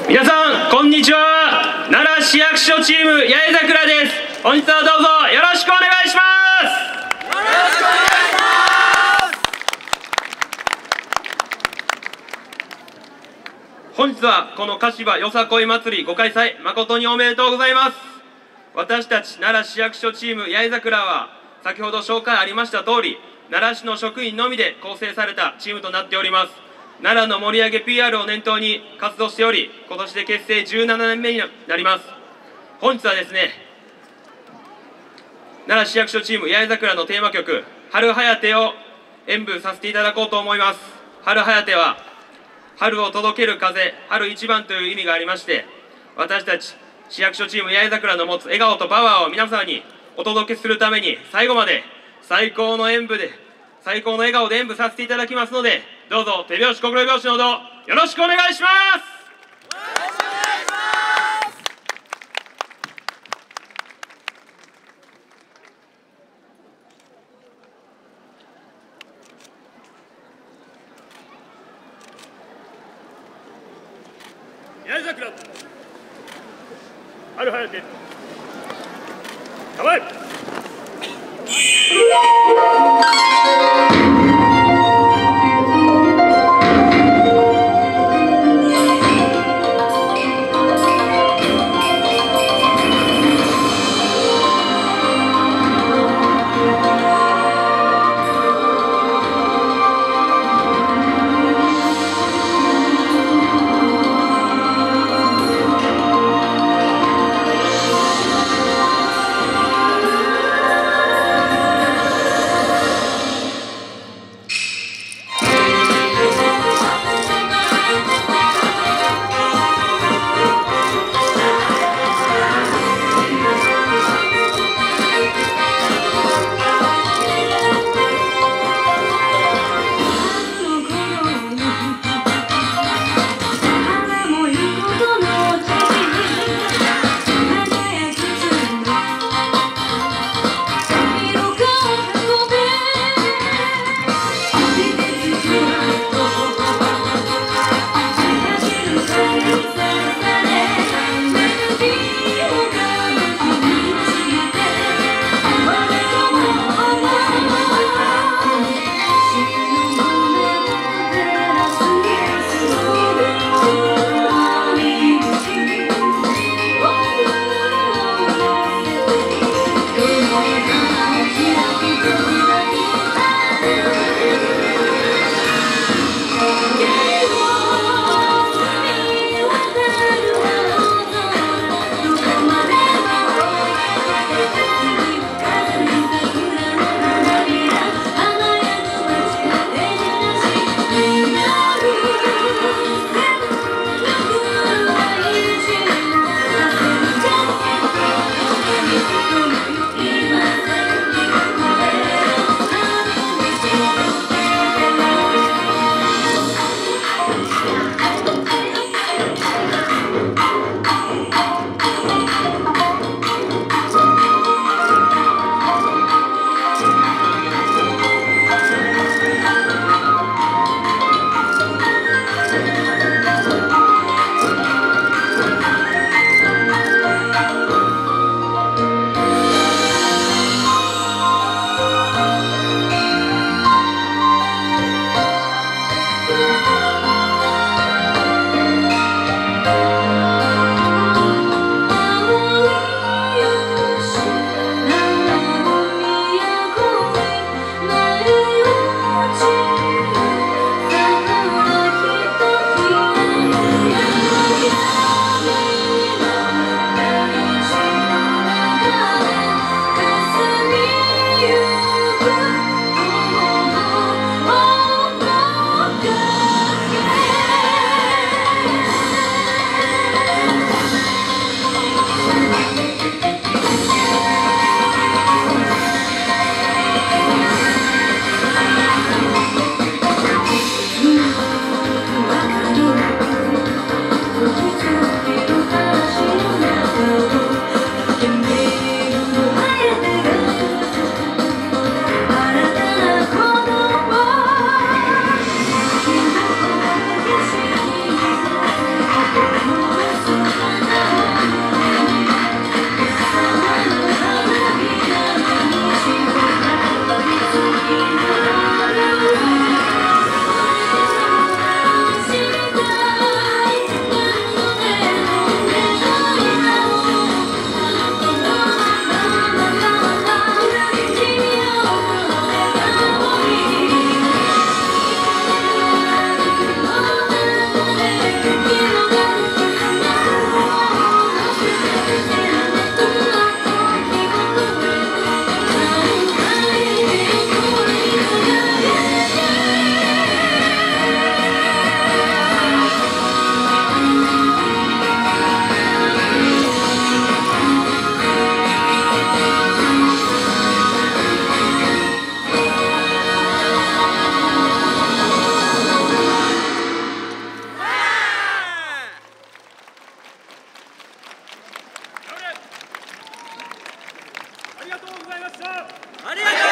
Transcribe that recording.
皆さんこんにちは。奈良市役所チーム八重桜です。本日はどうぞよろしくお願いします。よろしくお願いします。本日はこの柏よさこい祭りご開催誠におめでとうございます。私たち奈良市役所チーム八重桜は先ほど紹介ありました通り、奈良市の職員のみで構成されたチームとなっております。奈良の盛り上げ PR を念頭に活動しており、今年で結成17年目になります。本日はですね、奈良市役所チーム八重桜のテーマ曲「春はやて」を演舞させていただこうと思います。春はやては春を届ける風、春一番という意味がありまして、私たち市役所チーム八重桜の持つ笑顔とパワーを皆様にお届けするために、最後まで最高の笑顔で演舞させていただきますので、どうぞ手拍子心拍子のほどよろしくお願いします。八重桜春はやて構え。 ありがとう